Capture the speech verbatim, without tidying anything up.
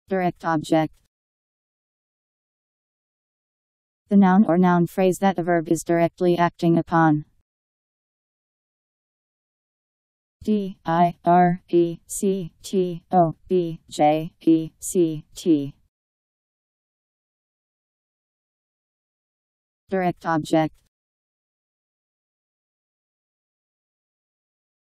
Direct object. The noun or noun phrase that a verb is directly acting upon. D I R E C T O B J E C T. Direct object.